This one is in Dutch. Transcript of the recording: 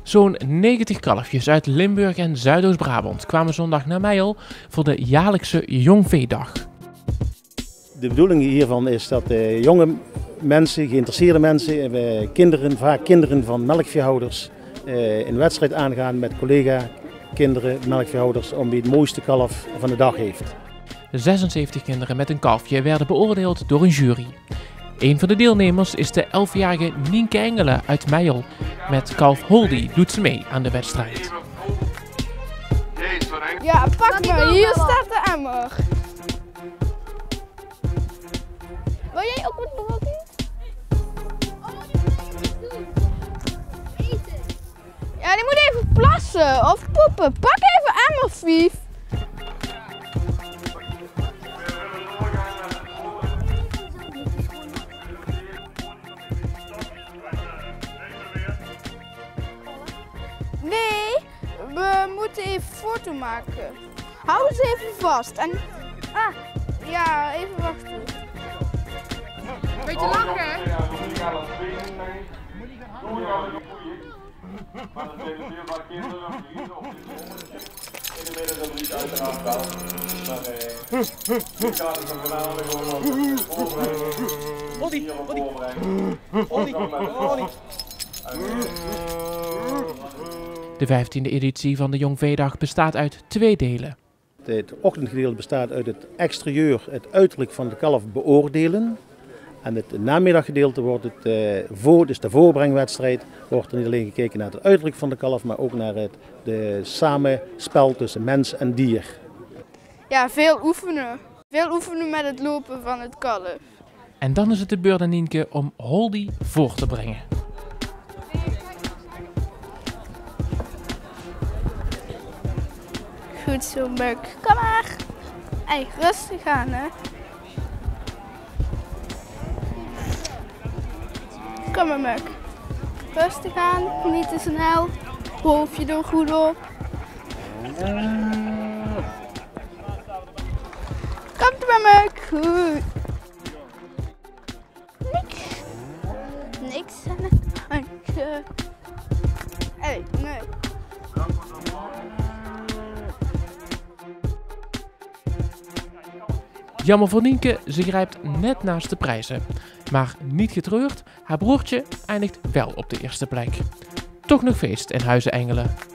Zo'n 90 kalfjes uit Limburg en Zuidoost-Brabant kwamen zondag naar Meijel voor de jaarlijkse Jongveedag. De bedoeling hiervan is dat jonge mensen, geïnteresseerde mensen, kinderen, vaak kinderen van melkveehouders, een wedstrijd aangaan met collega-kinderen, melkveehouders, om wie het mooiste kalf van de dag heeft. 76 kinderen met een kalfje werden beoordeeld door een jury. Een van de deelnemers is de 11-jarige Nienke Engelen uit Meijel. Met kalf Holdy doet ze mee aan de wedstrijd. Ja, pak me. Hier staat de emmer. Wil jij ook wat broodje? Ja, die moet even plassen of poepen. Pak even emmer, Fief. Nee, we moeten even foto maken. Hou ze even vast. En, ja, even wachten. Beetje lachen. De 15e editie van de Jongveedag bestaat uit 2 delen. Het ochtendgedeelte bestaat uit het exterieur, het uiterlijk van de kalf beoordelen. En het namiddaggedeelte wordt dus de voorbrengwedstrijd, wordt er niet alleen gekeken naar het uiterlijk van de kalf, maar ook naar het samenspel tussen mens en dier. Ja, veel oefenen. Veel oefenen met het lopen van het kalf. En dan is het de beurt aan Nienke om Holdy voor te brengen. Goed zo, Muk. Kom maar. Hey, rustig aan, hè. Kom maar, Muk. Rustig aan, niet te snel. Hoofdje er goed op. Komt maar, Muk. Goed. Niks aan het handje. Hey, Muk. Jammer voor Nienke, ze grijpt net naast de prijzen. Maar niet getreurd, haar broertje eindigt wel op de eerste plek. Toch nog feest in Huizen Engelen.